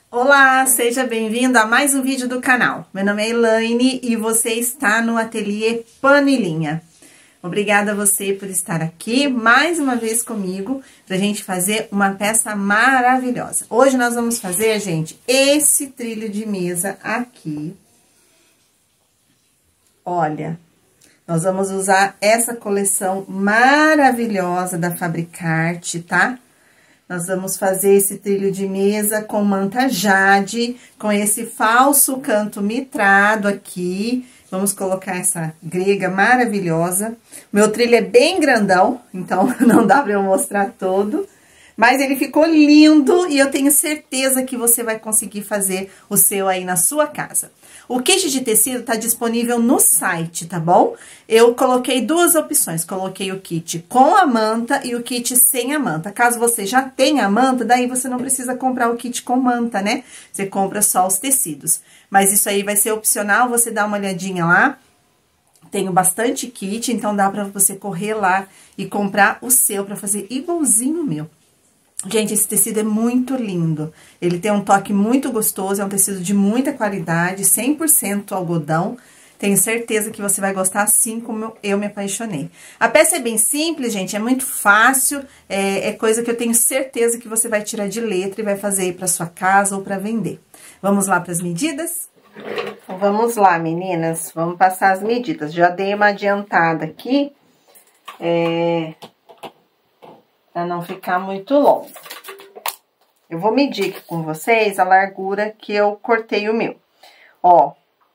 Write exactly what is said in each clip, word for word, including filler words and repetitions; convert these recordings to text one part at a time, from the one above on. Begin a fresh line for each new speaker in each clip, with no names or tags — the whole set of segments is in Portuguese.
Olá, seja bem-vindo a mais um vídeo do canal. Meu nome é Elaine e você está no Ateliê Pano e Linha. Obrigada a você por estar aqui mais uma vez comigo para a gente fazer uma peça maravilhosa. Hoje nós vamos fazer, gente, esse trilho de mesa aqui. Olha, nós vamos usar essa coleção maravilhosa da Fabricarte, tá? Nós vamos fazer esse trilho de mesa com manta jade, com esse falso canto mitrado aqui. Vamos colocar essa grega maravilhosa. Meu trilho é bem grandão, então não dá para eu mostrar todo. Mas ele ficou lindo e eu tenho certeza que você vai conseguir fazer o seu aí na sua casa. O kit de tecido tá disponível no site, tá bom? Eu coloquei duas opções, coloquei o kit com a manta e o kit sem a manta. Caso você já tenha a manta, daí você não precisa comprar o kit com manta, né? Você compra só os tecidos. Mas isso aí vai ser opcional, você dá uma olhadinha lá. Tenho bastante kit, então dá pra você correr lá e comprar o seu pra fazer igualzinho o meu. Gente, esse tecido é muito lindo, ele tem um toque muito gostoso, é um tecido de muita qualidade, cem por cento algodão. Tenho certeza que você vai gostar assim como eu me apaixonei. A peça é bem simples, gente, é muito fácil, é, é coisa que eu tenho certeza que você vai tirar de letra e vai fazer aí para sua casa ou para vender. Vamos lá para as medidas? Então, vamos lá, meninas, vamos passar as medidas. Já dei uma adiantada aqui, é... para não ficar muito longo. Eu vou medir aqui com vocês a largura que eu cortei o meu. Ó,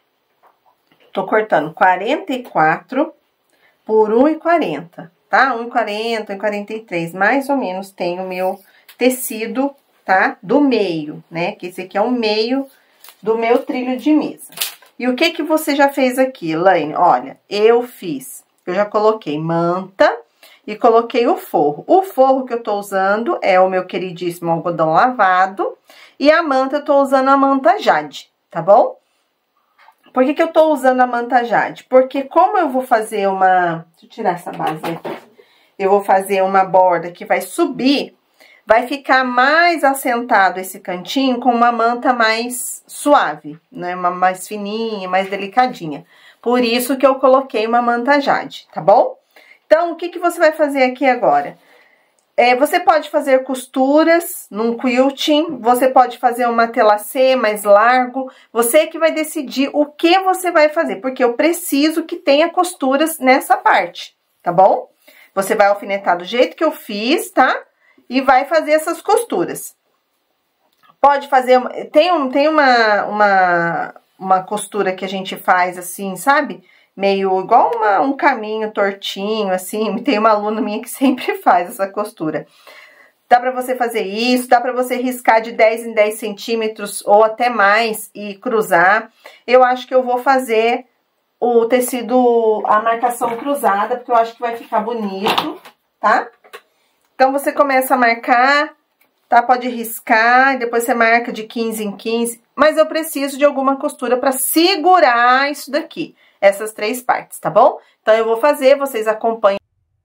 tô cortando quarenta e quatro por um e quarenta, tá? um e quarenta, um e quarenta e três, mais ou menos tem o meu tecido, tá? Do meio, né? Que esse aqui é o meio do meu trilho de mesa. E o que que você já fez aqui, Elaine? Olha, eu fiz, eu já coloquei manta e coloquei o forro. O forro que eu tô usando é o meu queridíssimo algodão lavado. E a manta, eu tô usando a manta jade, tá bom? Por que que eu tô usando a manta jade? Porque como eu vou fazer uma... Deixa eu tirar essa base aqui. Eu vou fazer uma borda que vai subir, vai ficar mais assentado esse cantinho com uma manta mais suave, né? Uma mais fininha, mais delicadinha. Por isso que eu coloquei uma manta jade, tá bom? Então, o que que você vai fazer aqui agora? É, você pode fazer costuras num quilting, você pode fazer um matelassé mais largo, você que vai decidir o que você vai fazer, porque eu preciso que tenha costuras nessa parte, tá bom? Você vai alfinetar do jeito que eu fiz, tá? E vai fazer essas costuras. Pode fazer, tem, um, tem uma, uma, uma costura que a gente faz assim, sabe? Meio igual uma, um caminho tortinho, assim, tem uma aluna minha que sempre faz essa costura. Dá pra você fazer isso, dá pra você riscar de dez em dez centímetros ou até mais e cruzar. Eu acho que eu vou fazer o tecido, a marcação cruzada, porque eu acho que vai ficar bonito, tá? Então, você começa a marcar, tá? Pode riscar, depois você marca de quinze em quinze, mas eu preciso de alguma costura pra segurar isso daqui. Essas três partes, tá bom? Então, eu vou fazer, vocês acompanhem.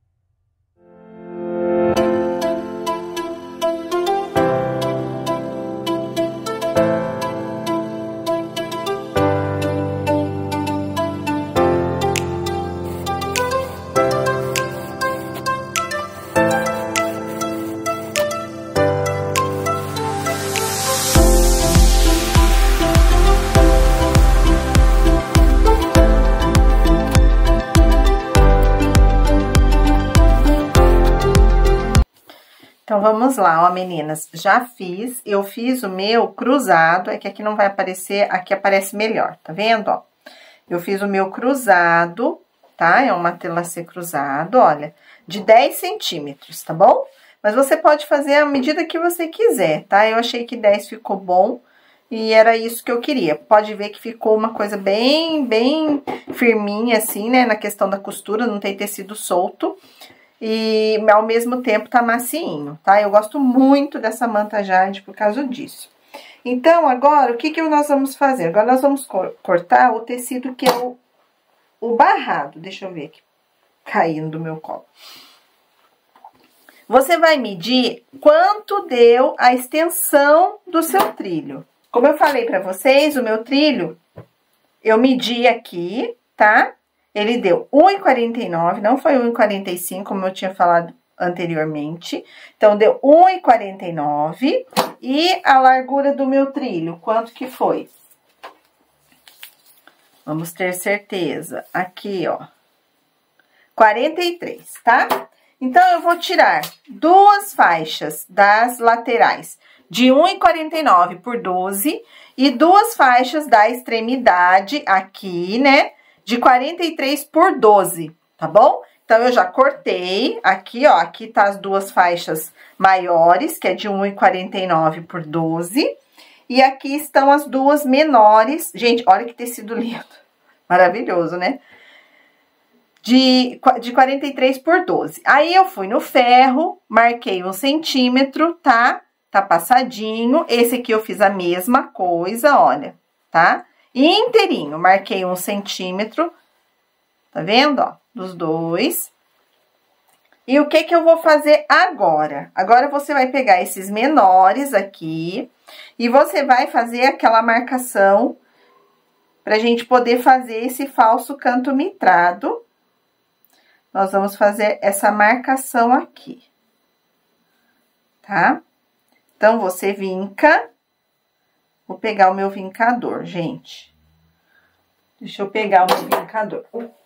Então, vamos lá, ó, meninas, já fiz, eu fiz o meu cruzado, é que aqui não vai aparecer, aqui aparece melhor, tá vendo, ó? Eu fiz o meu cruzado, tá? É um matelassé cruzado, olha, de dez centímetros, tá bom? Mas você pode fazer a medida que você quiser, tá? Eu achei que dez ficou bom e era isso que eu queria. Pode ver que ficou uma coisa bem, bem firminha, assim, né? Na questão da costura, não tem tecido solto. E ao mesmo tempo tá macinho, tá? Eu gosto muito dessa manta jade por causa disso. Então, agora, o que que nós vamos fazer? Agora, nós vamos cortar o tecido que é o, o barrado. Deixa eu ver aqui, caindo do meu colo. Você vai medir quanto deu a extensão do seu trilho, Como eu falei pra vocês, o meu trilho, eu medi aqui, tá? Ele deu um e quarenta e nove, não foi um e quarenta e cinco, como eu tinha falado anteriormente. Então, deu um e quarenta e nove. E a largura do meu trilho, quanto que foi? Vamos ter certeza. Aqui, ó. quarenta e três, tá? Então, eu vou tirar duas faixas das laterais de um e quarenta e nove por doze e duas faixas da extremidade aqui, né, de quarenta e três por doze, tá bom? Então, eu já cortei aqui, ó, aqui tá as duas faixas maiores, que é de um e quarenta e nove por doze, e aqui estão as duas menores. Gente, olha que tecido lindo, maravilhoso, né? De, de quarenta e três por doze. Aí, eu fui no ferro, marquei um centímetro, tá? Tá passadinho. Esse aqui eu fiz a mesma coisa, olha, tá? Inteirinho, marquei um centímetro, tá vendo, ó? Dos dois. E o que que eu vou fazer agora? Agora, você vai pegar esses menores aqui e você vai fazer aquela marcação pra gente poder fazer esse falso canto mitrado. Nós vamos fazer essa marcação aqui, tá? Então, você vinca. Vou pegar o meu vincador, gente. Deixa eu pegar o meu vincador.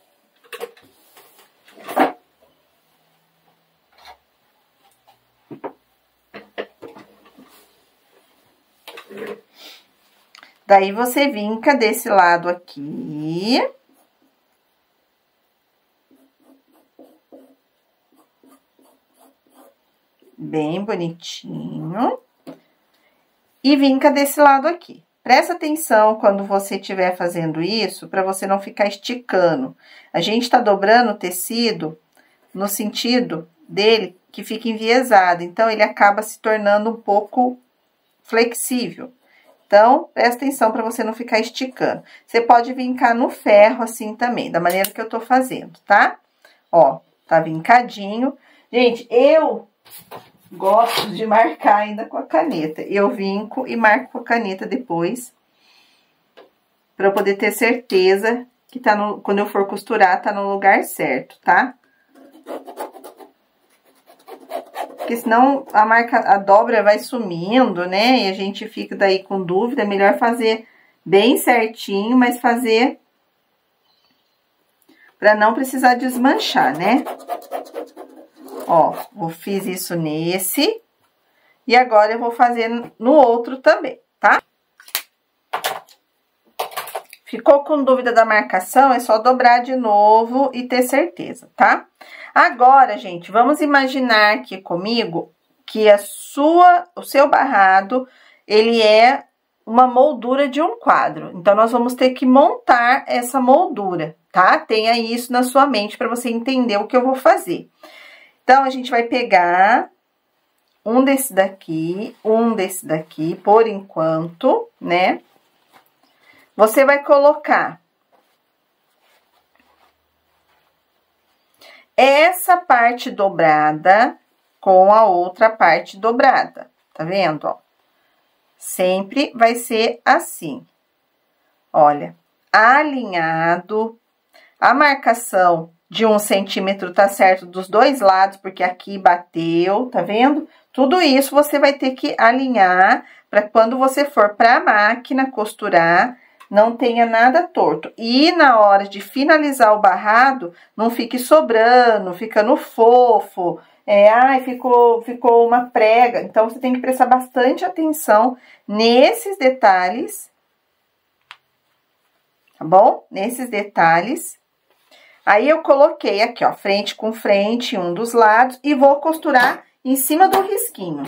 Daí, você vinca desse lado aqui. Bem bonitinho. E vinca desse lado aqui. Presta atenção quando você estiver fazendo isso, para você não ficar esticando. A gente tá dobrando o tecido no sentido dele que fica enviesado. Então, ele acaba se tornando um pouco flexível. Então, presta atenção para você não ficar esticando. Você pode vincar no ferro assim também, da maneira que eu tô fazendo, tá? Ó, tá vincadinho. Gente, eu gosto de marcar ainda com a caneta. Eu vinco e marco com a caneta depois, pra eu poder ter certeza que tá no, quando eu for costurar, tá no lugar certo, tá? Porque senão a marca, a dobra vai sumindo, né? E a gente fica daí com dúvida. É melhor fazer bem certinho, mas fazer pra não precisar desmanchar, né? Ó, eu fiz isso nesse. E agora eu vou fazer no outro também, tá? Ficou com dúvida da marcação? É só dobrar de novo e ter certeza, tá? Agora, gente, vamos imaginar aqui comigo que a sua, o seu barrado, ele é uma moldura de um quadro. Então, nós vamos ter que montar essa moldura, tá? Tenha isso na sua mente para você entender o que eu vou fazer. Então, a gente vai pegar um desse daqui, um desse daqui, por enquanto, né? Você vai colocar essa parte dobrada com a outra parte dobrada, tá vendo, ó? Sempre vai ser assim. Olha, alinhado, a marcação de um centímetro tá certo dos dois lados, porque aqui bateu, tá vendo? Tudo isso você vai ter que alinhar para quando você for para a máquina costurar, não tenha nada torto. E na hora de finalizar o barrado, não fique sobrando, ficando fofo, é, ai, ficou, ficou uma prega. Então, você tem que prestar bastante atenção nesses detalhes, tá bom? Nesses detalhes. Aí, eu coloquei aqui, ó, frente com frente, um dos lados, e vou costurar em cima do risquinho.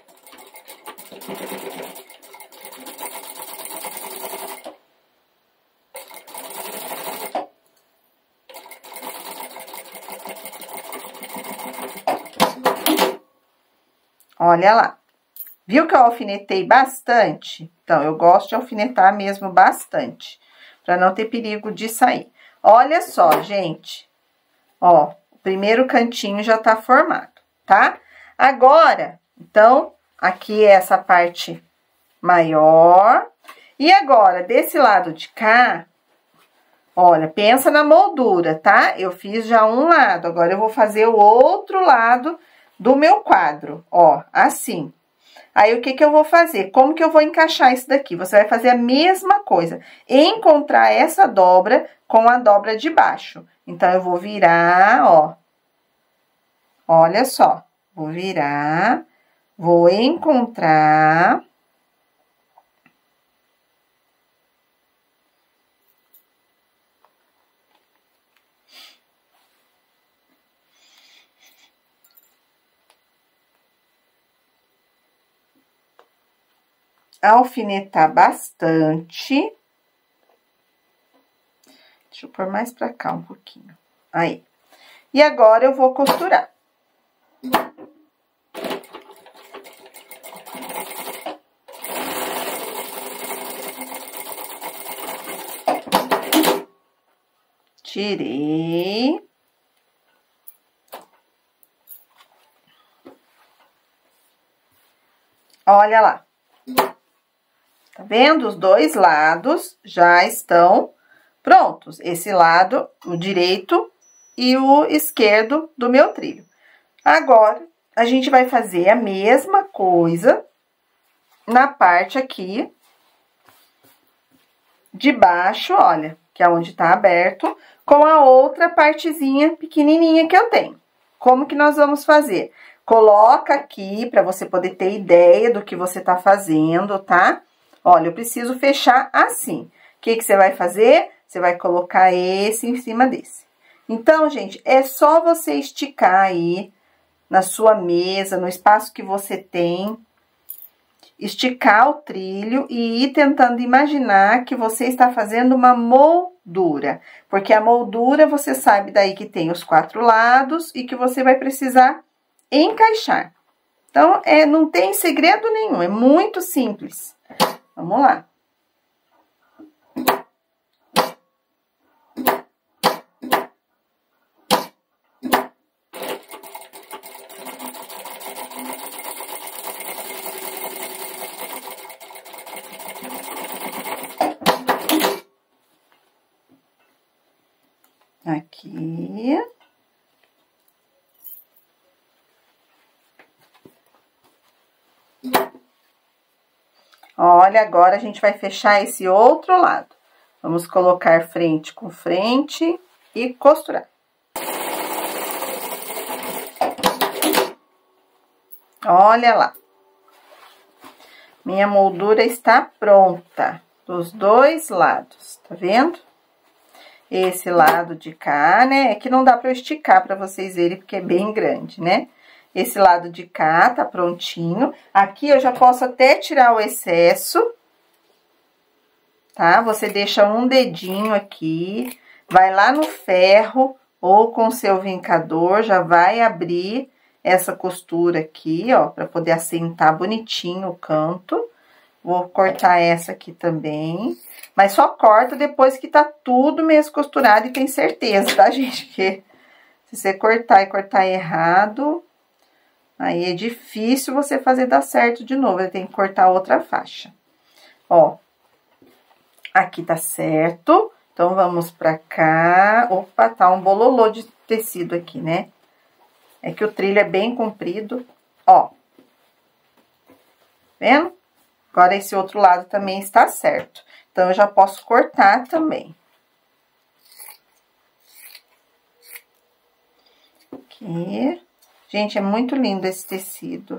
Olha lá. Viu que eu alfinetei bastante? Então, eu gosto de alfinetar mesmo bastante, para não ter perigo de sair. Olha só, gente. Ó, o primeiro cantinho já tá formado, tá? Agora, então, aqui é essa parte maior. E agora, desse lado de cá, olha, pensa na moldura, tá? Eu fiz já um lado, agora eu vou fazer o outro lado do meu quadro, ó, assim. Aí, o que que eu vou fazer? Como que eu vou encaixar isso daqui? Você vai fazer a mesma coisa, encontrar essa dobra com a dobra de baixo. Então, eu vou virar, ó. Olha só, vou virar, vou encontrar. Alfinetar bastante. Deixa eu pôr mais pra cá um pouquinho. Aí. E agora, eu vou costurar. Tirei. Olha lá. Tá vendo? Os dois lados já estão prontos. Esse lado, o direito e o esquerdo do meu trilho. Agora, a gente vai fazer a mesma coisa na parte aqui de baixo, olha, que é onde tá aberto, com a outra partezinha pequenininha que eu tenho. Como que nós vamos fazer? Coloca aqui para você poder ter ideia do que você tá fazendo, tá? Olha, eu preciso fechar assim. O que que você vai fazer? Você vai colocar esse em cima desse. Então, gente, é só você esticar aí na sua mesa, no espaço que você tem, esticar o trilho e ir tentando imaginar que você está fazendo uma moldura. Porque a moldura, você sabe daí que tem os quatro lados e que você vai precisar encaixar. Então, é, não tem segredo nenhum, é muito simples. Vamos lá. Aqui. Olha, agora a gente vai fechar esse outro lado. Vamos colocar frente com frente e costurar. Olha lá. Minha moldura está pronta, dos dois lados, tá vendo? Esse lado de cá, né? É que não dá pra eu esticar pra vocês verem, porque é bem grande, né? Esse lado de cá tá prontinho. Aqui eu já posso até tirar o excesso, tá? Você deixa um dedinho aqui, vai lá no ferro ou com o seu vincador, já vai abrir essa costura aqui, ó, pra poder assentar bonitinho o canto. Vou cortar essa aqui também, mas só corta depois que tá tudo mesmo costurado e tem certeza, tá, gente? Porque se você cortar e cortar errado, aí é difícil você fazer dar certo de novo, eu tenho que cortar outra faixa. Ó, aqui tá certo, então vamos pra cá. Opa, tá um bololô de tecido aqui, né? É que o trilho é bem comprido, ó. Vendo? Agora, esse outro lado também está certo. Então, eu já posso cortar também. Aqui. Gente, é muito lindo esse tecido.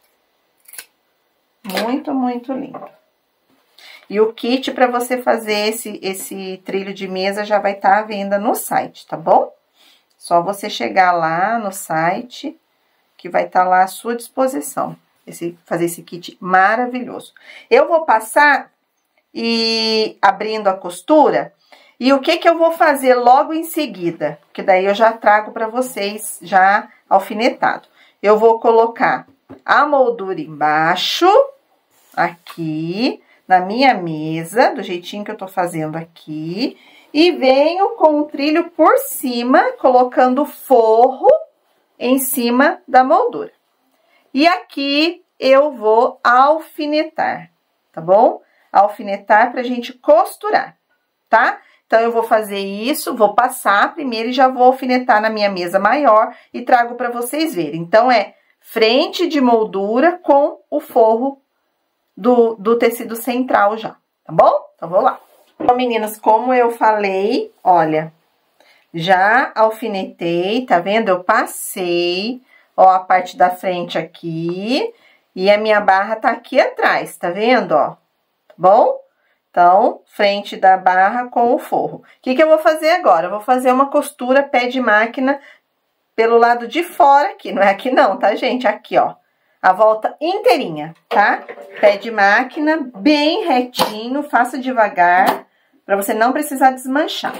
Muito, muito lindo. E o kit para você fazer esse, esse trilho de mesa já vai estar à venda no site, tá bom? Só você chegar lá no site, que vai estar lá à sua disposição. Esse, fazer esse kit maravilhoso. Eu vou passar e abrindo a costura, e o que que eu vou fazer logo em seguida? Que daí eu já trago para vocês já alfinetado. Eu vou colocar a moldura embaixo, aqui, na minha mesa, do jeitinho que eu tô fazendo aqui, e venho com o trilho por cima, colocando forro em cima da moldura. E aqui eu vou alfinetar. tá bom? Alfinetar pra gente costurar, tá? Então, eu vou fazer isso, vou passar primeiro e já vou alfinetar na minha mesa maior e trago pra vocês verem. Então, é frente de moldura com o forro do, do tecido central já, tá bom? Então, vou lá. Então, meninas, como eu falei, olha, já alfinetei, tá vendo? Eu passei, ó, a parte da frente aqui e a minha barra tá aqui atrás, tá vendo, ó? Tá bom? Então, frente da barra com o forro. O que que eu vou fazer agora? Eu vou fazer uma costura pé de máquina pelo lado de fora aqui, não é aqui não, tá, gente? Aqui, ó, a volta inteirinha, tá? Pé de máquina, bem retinho, faça devagar, pra você não precisar desmanchar.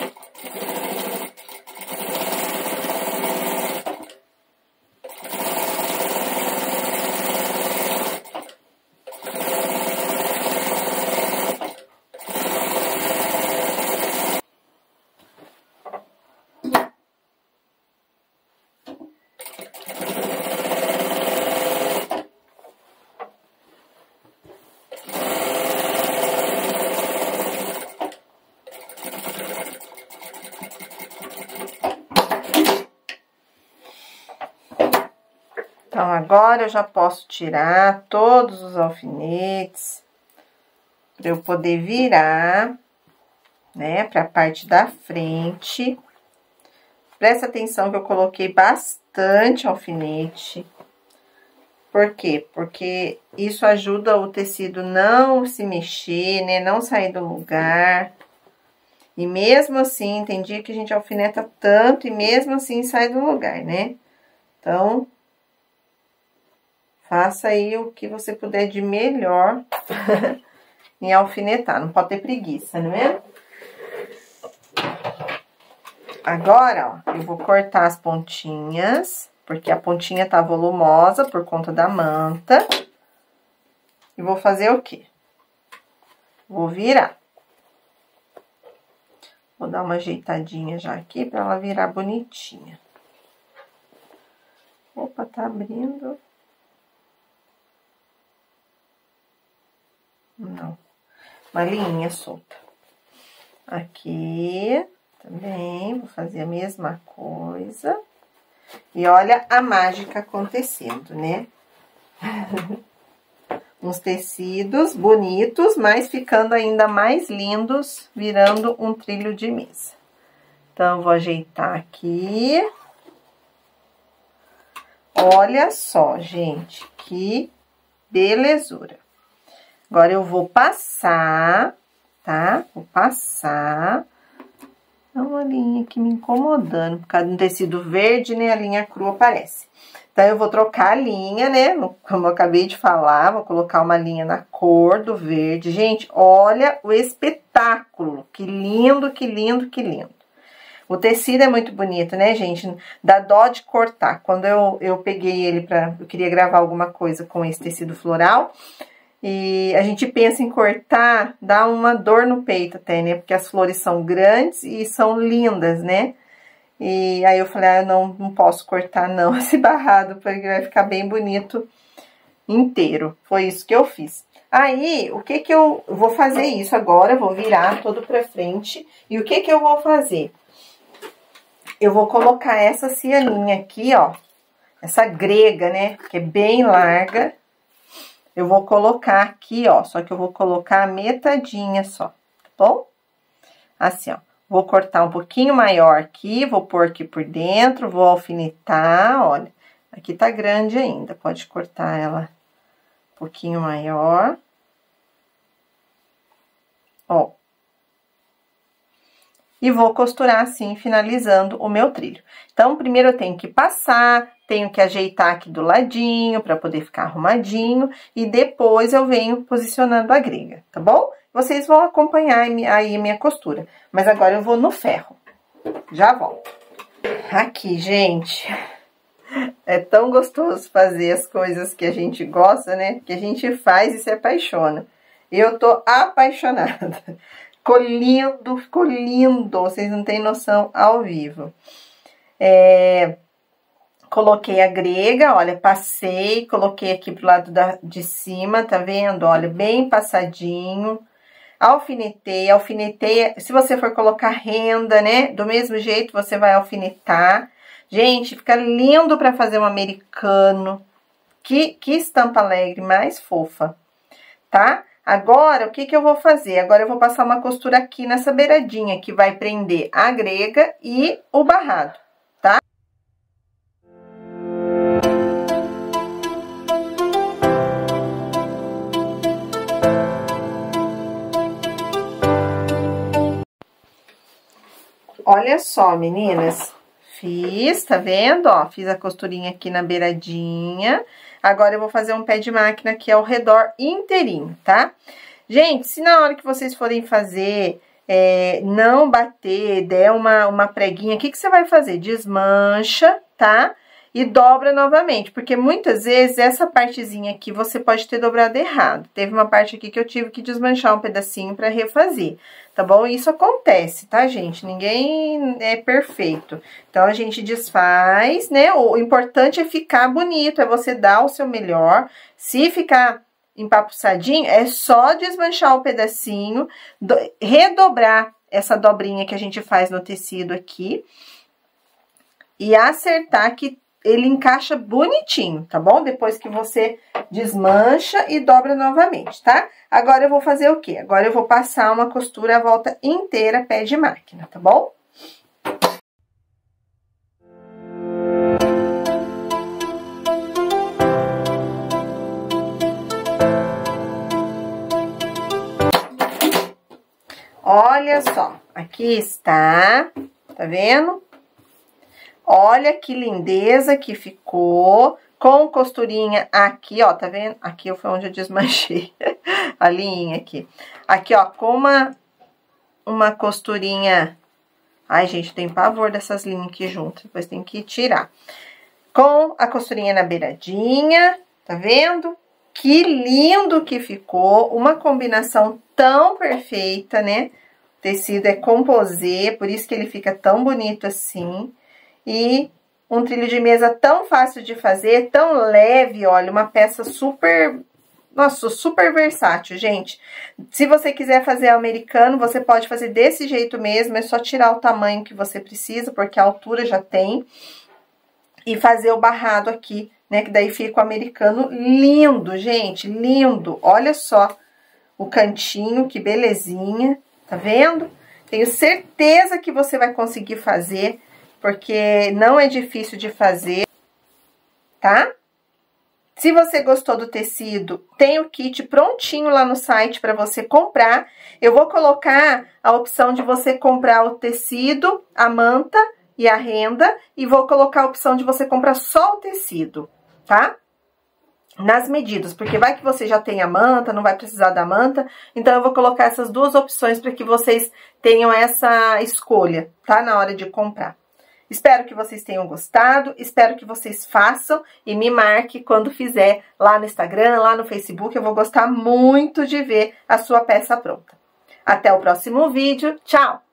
Então, agora eu já posso tirar todos os alfinetes para eu poder virar, né, para a parte da frente. Presta atenção que eu coloquei bastante alfinete. Por quê? Porque isso ajuda o tecido não se mexer, né, não sair do lugar. E mesmo assim, tem dia que a gente alfineta tanto e mesmo assim sai do lugar, né? Então, faça aí o que você puder de melhor em alfinetar. Não pode ter preguiça, não é? Agora, ó, eu vou cortar as pontinhas, porque a pontinha tá volumosa por conta da manta. E vou fazer o quê? Vou virar. Vou dar uma ajeitadinha já aqui pra ela virar bonitinha. Opa, tá abrindo. Não, uma linha solta. Aqui também vou fazer a mesma coisa. E olha a mágica acontecendo, né? Uns tecidos bonitos, mas ficando ainda mais lindos, virando um trilho de mesa. Então, vou ajeitar aqui. Olha só, gente, que belezura. Agora, eu vou passar, tá? Vou passar. É uma linha aqui me incomodando, por causa do tecido verde, né? A linha crua aparece. Então, eu vou trocar a linha, né? Como eu acabei de falar, vou colocar uma linha na cor do verde. Gente, olha o espetáculo. Que lindo, que lindo, que lindo. O tecido é muito bonito, né, gente? Dá dó de cortar. Quando eu, eu peguei ele pra... Eu queria gravar alguma coisa com esse tecido floral... E a gente pensa em cortar, dá uma dor no peito até, né? Porque as flores são grandes e são lindas, né? E aí eu falei, ah, eu não, não posso cortar não esse barrado, porque vai ficar bem bonito inteiro. Foi isso que eu fiz. Aí, o que que eu, eu vou fazer isso agora, vou virar todo pra frente. E o que que eu vou fazer? Eu vou colocar essa cianinha aqui, ó, essa grega, né? Que é bem larga. Eu vou colocar aqui, ó, só que eu vou colocar a metadinha só, tá bom? Assim, ó, vou cortar um pouquinho maior aqui, vou pôr aqui por dentro, vou alfinetar, olha, aqui tá grande ainda, pode cortar ela um pouquinho maior. Ó. E vou costurar assim, finalizando o meu trilho. Então, primeiro eu tenho que passar, tenho que ajeitar aqui do ladinho, para poder ficar arrumadinho, e depois eu venho posicionando a grega, tá bom? Vocês vão acompanhar aí a minha costura, mas agora eu vou no ferro. Já volto. Aqui, gente, é tão gostoso fazer as coisas que a gente gosta, né? Que a gente faz e se apaixona. Eu tô apaixonada. Ficou lindo, ficou lindo, vocês não têm noção ao vivo. É, coloquei a grega, olha, passei, coloquei aqui pro lado da, de cima, tá vendo? Olha, bem passadinho. Alfinetei, alfinetei. Se você for colocar renda, né? Do mesmo jeito, você vai alfinetar. Gente, fica lindo pra fazer um americano. Que, que estampa alegre, mais fofa, tá? Agora, o que que eu vou fazer? Agora eu vou passar uma costura aqui nessa beiradinha, que vai prender a grega e o barrado, tá? Olha só, meninas, fiz, tá vendo? Ó, fiz a costurinha aqui na beiradinha. Agora eu vou fazer um pé de máquina aqui ao redor inteirinho, tá? Gente, se na hora que vocês forem fazer, é, não bater, der uma, uma preguinha, o que que você vai fazer? Desmancha, tá? E dobra novamente, porque muitas vezes essa partezinha aqui você pode ter dobrado errado. Teve uma parte aqui que eu tive que desmanchar um pedacinho pra refazer, tá bom? Isso acontece, tá, gente? Ninguém é perfeito. Então, a gente desfaz, né? O importante é ficar bonito, é você dar o seu melhor. Se ficar empapuçadinho, é só desmanchar o pedacinho, do, redobrar essa dobrinha que a gente faz no tecido aqui e acertar que ele encaixa bonitinho, tá bom? Depois que você desmancha e dobra novamente, tá? Agora eu vou fazer o quê? Agora eu vou passar uma costura a volta inteira pé de máquina, tá bom? Olha só, aqui está, tá vendo? Olha que lindeza que ficou, com costurinha aqui, ó, tá vendo? Aqui foi onde eu desmanchei a linha aqui. Aqui, ó, com uma, uma costurinha... Ai, gente, tem pavor dessas linhas aqui juntas, depois tem que tirar. Com a costurinha na beiradinha, tá vendo? Que lindo que ficou, uma combinação tão perfeita, né? O tecido é composê, por isso que ele fica tão bonito assim. E um trilho de mesa tão fácil de fazer, tão leve, olha, uma peça super, nossa, super versátil, gente. Se você quiser fazer americano, você pode fazer desse jeito mesmo, é só tirar o tamanho que você precisa, porque a altura já tem. E fazer o barrado aqui, né, que daí fica o americano lindo, gente, lindo. Olha só o cantinho, que belezinha, tá vendo? Tenho certeza que você vai conseguir fazer, porque não é difícil de fazer, tá? Se você gostou do tecido, tem o kit prontinho lá no site para você comprar. Eu vou colocar a opção de você comprar o tecido, a manta e a renda, e vou colocar a opção de você comprar só o tecido, tá? Nas medidas, porque vai que você já tem a manta, não vai precisar da manta, então eu vou colocar essas duas opções para que vocês tenham essa escolha, tá? Na hora de comprar. Espero que vocês tenham gostado, espero que vocês façam e me marque quando fizer lá no Instagram, lá no Facebook. Eu vou gostar muito de ver a sua peça pronta. Até o próximo vídeo. Tchau!